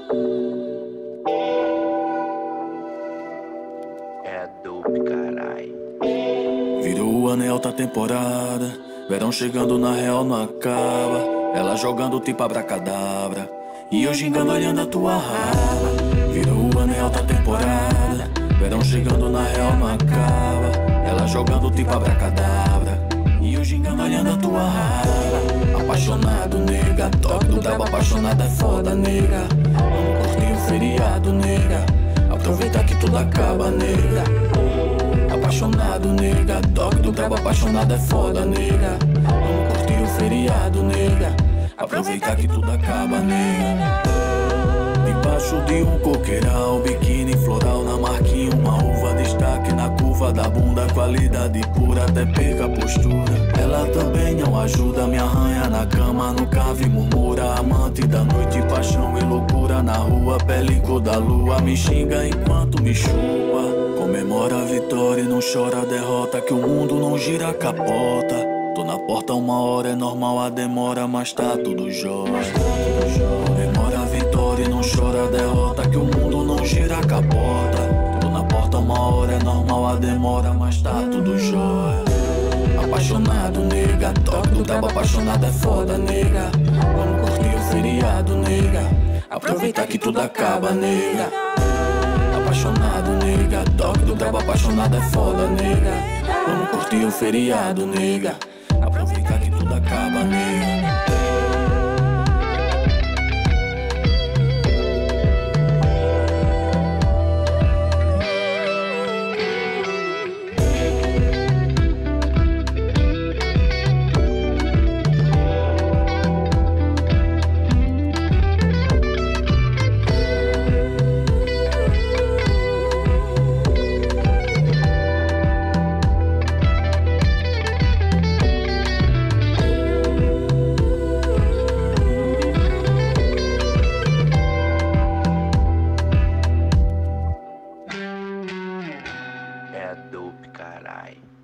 É dope, carai. Virou o ano em alta temporada, verão chegando na real não acaba. Ela jogando tipo abracadabra e eu gingando olhando a tua raba. Virou o ano em alta temporada, verão chegando na real não acaba. Ela jogando tipo abracadabra e eu gingando olhando a tua raba. Apaixonado, nega, toque do brabo, apaixonado é foda, nega. Vamos curtir o feriado, nega, aproveita que tudo acaba, nega. Apaixonado, nega, toque do brabo, apaixonado é foda, nega. Vamos curtir o feriado, nega, aproveitar que tudo acaba, nega. Debaixo de um coqueiral, biquíni floral na marquinha, uma uva, destaque na curva da bunda, qualidade pura, até perca a postura. Ela também não ajuda, me arranha na cama, nunca vi murmura. Amante da noite, paixão e loucura na rua, pele cor da lua, me xinga enquanto me chupa. Comemora a vitória e não chora a derrota, que o mundo não gira a capota. Tô na porta uma hora, é normal a demora, mas tá tudo jóia. Comemora a vitória e não chora a derrota, que o mundo não gira a capota. Tô na porta uma hora, é normal a demora, mas tá tudo jóia. Apaixonado, nega, toque do brabo, apaixonado é foda, nega. Vamos curtir o feriado, nega, aproveitar que tudo acaba, nega. Apaixonado, nega, toque do brabo, apaixonado é foda, nega. Vamos curtir o feriado, nega, aproveitar que tudo acaba, nega. É dope, carai.